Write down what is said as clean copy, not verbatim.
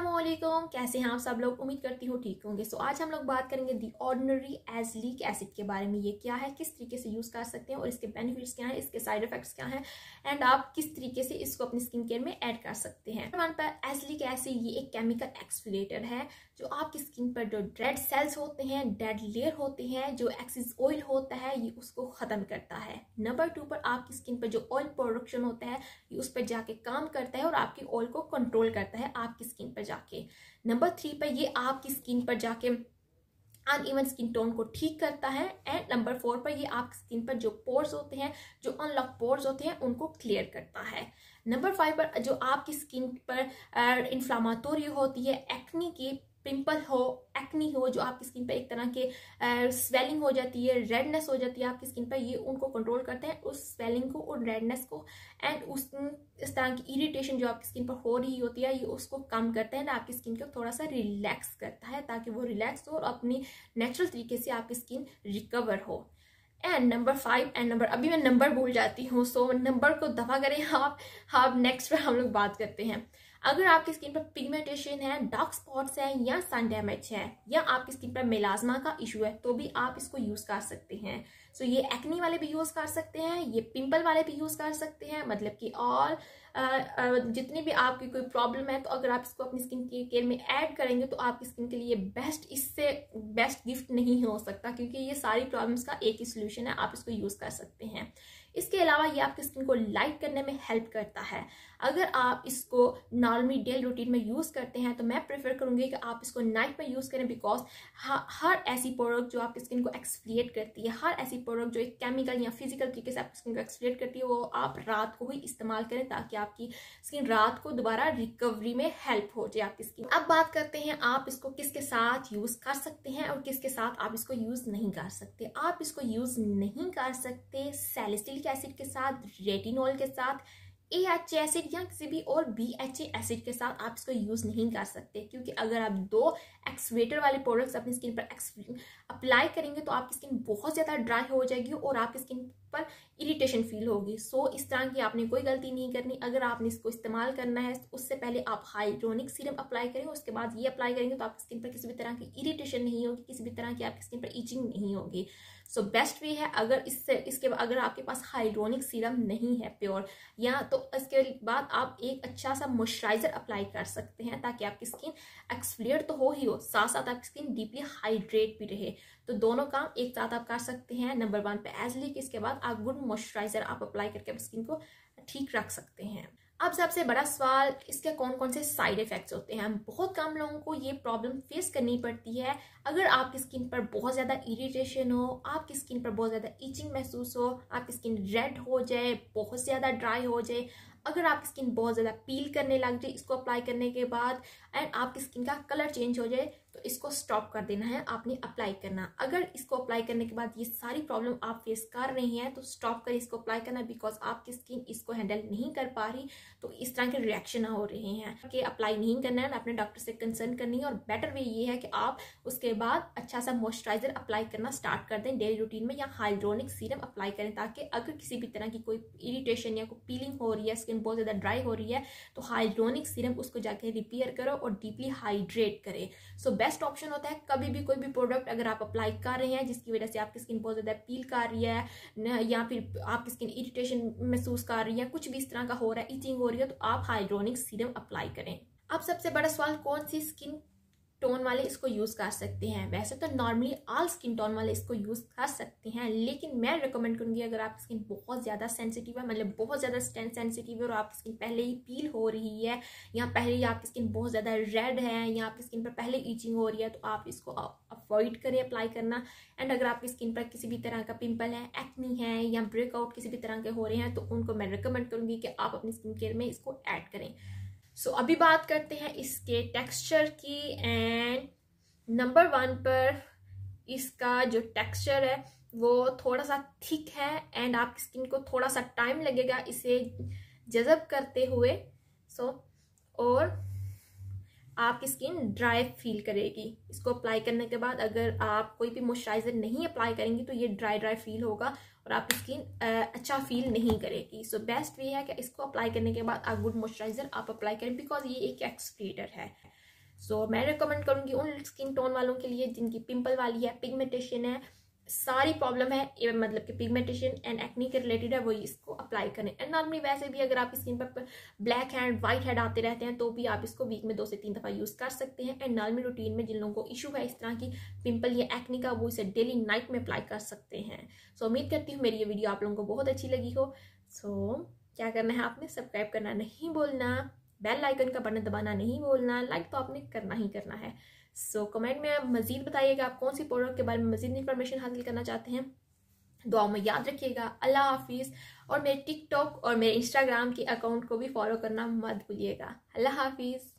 अस्सलामुअलैकुम, कैसे हैं आप सब लोग। उम्मीद करती हूँ ठीक होंगे। आज हम लोग बात करेंगे दी ऑर्डिनरी एज़लिक एसिड के बारे में। ये क्या है, किस तरीके से यूज़ कर सकते हैं और इसके बेनिफिट्स क्या हैं, इसके साइड इफेक्ट्स क्या हैं एंड आप किस तरीके से इसको अपनी स्किन केयर में ऐड कर सकते हैं। नंबर 1 पर एज़लिक एसिड, ये एक केमिकल एक्सफोलिएटर है जो आपकी स्किन पर जो डेड सेल्स होते हैं, डेड लेयर होते हैं, जो एक्सेस ऑयल होता है, ये उसको ख़त्म करता है। नंबर 2 पर आपकी स्किन पर जो ऑयल प्रोडक्शन होता है ये उस पर जाके काम करता है और आपकी ऑयल को कंट्रोल करता है आपकी स्किन पर जाके। नंबर 3 पर ये आपकी स्किन पर जाके अनइवन स्किन टोन को ठीक करता है। एंड नंबर 4 पर ये आपकी स्किन पर जो पोर्स होते हैं, जो अनलॉक पोर्स होते हैं, उनको क्लियर करता है। नंबर 5 पर जो आपकी स्किन पर इन्फ्लामेटोरी होती है, एक्नी की पिंपल हो, एक्नी हो, जो आपकी स्किन पर एक तरह के स्वेलिंग हो जाती है, रेडनेस हो जाती है आपकी स्किन पर, ये उनको कंट्रोल करते हैं, उस स्वेलिंग को और रेडनेस को एंड इस तरह की इरिटेशन जो आपकी स्किन पर हो रही होती है, ये उसको कम करते हैं, आपकी स्किन को थोड़ा सा रिलैक्स करता है ताकि वो रिलैक्स हो और अपनी नेचुरल तरीके से आपकी स्किन रिकवर हो। एंड नंबर 5 एंड नंबर, अभी मैं नंबर भूल जाती हूँ, सो नंबर को दफा करें आप नेक्स्ट पर हम लोग बात करते हैं। अगर आपकी स्किन पर पिगमेंटेशन है, डार्क स्पॉट्स है या सन डैमेज है या आपकी स्किन पर मेलाज्मा का इशू है तो भी आप इसको यूज कर सकते हैं। सो ये एक्नी वाले भी यूज कर सकते हैं, ये पिंपल वाले भी यूज कर सकते हैं, मतलब कि और जितनी भी आपकी कोई प्रॉब्लम है तो अगर आप इसको अपनी स्किन केयर में ऐड करेंगे तो आपकी स्किन के लिए इससे बेस्ट गिफ्ट नहीं हो सकता, क्योंकि ये सारी प्रॉब्लम्स का एक ही सोल्यूशन है, आप इसको यूज कर सकते हैं। इसके अलावा ये आपकी स्किन को लाइट करने में हेल्प करता है। अगर आप इसको नॉर्मली डेली रूटीन में यूज़ करते हैं तो मैं प्रेफर करूँगी कि आप इसको नाइट में यूज़ करें, बिकॉज हर ऐसी प्रोडक्ट जो आपकी स्किन को एक्सफोलिएट करती है, हर ऐसी प्रोडक्ट जो एक केमिकल या फिजिकल तरीके से आपकी स्किन को एक्सफोलिएट करती है, वो आप रात को ही इस्तेमाल करें ताकि आपकी स्किन रात को दोबारा रिकवरी में हेल्प हो जाए आपकी स्किन। अब बात करते हैं आप इसको किसके साथ यूज़ कर सकते हैं और किसके साथ आप इसको यूज़ नहीं कर सकते। आप इसको यूज़ नहीं कर सकते सैलिसिलिक एसिड के साथ, रेटिनॉल के साथ, AHA एसिड या किसी भी और BHA एसिड के साथ आप इसको यूज नहीं कर सकते, क्योंकि अगर आप दो एक्सफोलिएटर वाले प्रोडक्ट्स अपनी स्किन पर अप्लाई करेंगे तो आपकी स्किन बहुत ज्यादा ड्राई हो जाएगी और आपकी स्किन पर इरिटेशन फील होगी। सो इस तरह की आपने कोई गलती नहीं करनी। अगर आपने इसको इस्तेमाल करना है उससे पहले आप हाइड्रोनिक सीरम अप्लाई करें, उसके बाद ये अप्लाई करेंगे तो आपकी स्किन पर किसी भी तरह की इरिटेशन नहीं होगी, किसी भी तरह की आपकी स्किन पर ईचिंग नहीं होगी। सो बेस्ट वे है अगर आपके पास हाइड्रोनिक सीरम नहीं है प्योर, या तो इसके बाद आप एक अच्छा सा मॉइस्चराइजर अप्लाई कर सकते हैं ताकि आपकी स्किन एक्सफोलिएट तो हो ही हो, साथ साथ आपकी स्किन डीपली हाइड्रेट भी रहे। तो दोनों काम एक साथ आप कर सकते हैं। नंबर 1 पे एज़लिक, इसके बाद आप गुड मॉइस्चराइजर आप अप्लाई करके स्किन को ठीक रख सकते हैं। अब सबसे बड़ा सवाल, इसके कौन कौन से साइड इफेक्ट्स होते हैं। बहुत कम लोगों को ये प्रॉब्लम फेस करनी पड़ती है। अगर आपकी स्किन पर बहुत ज़्यादा इरिटेशन हो, आपकी स्किन पर बहुत ज़्यादा ईचिंग महसूस हो, आपकी स्किन रेड हो जाए, बहुत ज़्यादा ड्राई हो जाए, अगर आपकी स्किन बहुत ज़्यादा पील करने लग जाए इसको अप्लाई करने के बाद, एंड आपकी स्किन का कलर चेंज हो जाए, तो इसको स्टॉप कर देना है, आपने अप्लाई करना। अगर इसको अप्लाई करने के बाद ये सारी प्रॉब्लम आप फेस कर रही हैं तो स्टॉप कर इसको अप्लाई करना, बिकॉज आपकी स्किन इसको हैंडल नहीं कर पा रही, तो इस तरह के रिएक्शन हो रहे हैं कि अप्लाई नहीं करना है, अपने डॉक्टर से कंसल्ट करनी है। और बेटर वे ये है कि आप उसके बाद अच्छा सा मॉइस्चराइजर अप्लाई करना स्टार्ट कर दें डेली रूटीन में, या हाइड्रोनिक सीरम अप्लाई करें ताकि अगर किसी भी तरह की कोई इरिटेशन या कोई पीलिंग हो रही है, स्किन बहुत ज़्यादा ड्राई हो रही है, तो हाइड्रोनिक सीरम उसको जाके रिपेयर करो और डीपली हाइड्रेट करे। सो बेस्ट ऑप्शन होता है कभी भी कोई भी प्रोडक्ट अगर आप अप्लाई कर रहे हैं जिसकी वजह से आपकी स्किन बहुत ज़्यादा पील कर रही है या फिर आपकी स्किन इरिटेशन महसूस कर रही है, कुछ भी इस तरह का हो रहा है, ईचिंग हो रही है, तो आप हाइड्रोनिक सीरम अप्लाई करें। अब सबसे बड़ा सवाल, कौन सी स्किन टोन वाले इसको यूज़ कर सकते हैं। वैसे तो नॉर्मली ऑल स्किन टोन वाले इसको यूज़ कर सकते हैं, लेकिन मैं रिकमेंड करूँगी अगर आपकी स्किन बहुत ज़्यादा सेंसिटिव है, मतलब बहुत ज़्यादा सेंसिटिव है और आपकी स्किन पहले ही पील हो रही है, या पहले ही आपकी स्किन बहुत ज़्यादा रेड है, या आपकी स्किन पर पहले ईचिंग हो रही है, तो आप इसको अवॉइड करें अप्लाई करना। एंड अगर आपकी स्किन पर किसी भी तरह का पिंपल है, एक्नी है या ब्रेकआउट किसी भी तरह के हो रहे हैं, तो उनको मैं रिकमेंड करूँगी कि आप अपनी स्किन केयर में इसको ऐड करें। सो अभी बात करते हैं इसके टेक्सचर की। एंड नंबर 1 पर इसका जो टेक्सचर है वो थोड़ा सा थिक है एंड आपकी स्किन को थोड़ा सा टाइम लगेगा इसे जज़ब करते हुए। और आपकी स्किन ड्राई फील करेगी। इसको अप्लाई करने के बाद अगर आप कोई भी मॉइस्चराइजर नहीं अप्लाई करेंगी तो ये ड्राई फील होगा और आपकी स्किन अच्छा फील नहीं करेगी। सो बेस्ट वे है कि इसको अप्लाई करने के बाद आप गुड मॉइस्चराइजर आप अप्लाई करें, बिकॉज ये एक एक्सफोलिएटर है। सो मैं रिकमेंड करूँगी उन स्किन टोन वालों के लिए जिनकी पिंपल वाली है, पिगमेंटेशन है, सारी प्रॉब्लम है, मतलब कि पिगमेंटेशन एंड एक्नी के रिलेटेड है, वही इसको अप्लाई करें। एंड नॉर्मली वैसे भी अगर आप स्किन पर ब्लैक हैंड वाइट हेड आते रहते हैं तो भी आप इसको वीक में 2 से 3 दफ़ा यूज़ कर सकते हैं। एंड नॉर्मल रूटीन में जिन लोगों को इशू है इस तरह की पिंपल या एक्नी का, वो इसे डेली नाइट में अप्लाई कर सकते हैं। सो उम्मीद करती हूँ मेरी ये वीडियो आप लोगों को बहुत अच्छी लगी हो। सो क्या करना है, आपने सब्सक्राइब करना नहीं भूलना, बेल आइकन का बटन दबाना नहीं भूलना, लाइक तो आपने करना ही करना है। सो कमेंट में मजीद बताइएगा आप कौन सी प्रोडक्ट के बारे में मजीद इन्फॉर्मेशन हासिल करना चाहते हैं। दुआओं में याद रखिएगा। अल्लाह हाफिज़। और मेरे टिकटॉक और मेरे इंस्टाग्राम के अकाउंट को भी फॉलो करना मत भूलिएगा। अल्लाह हाफिज़।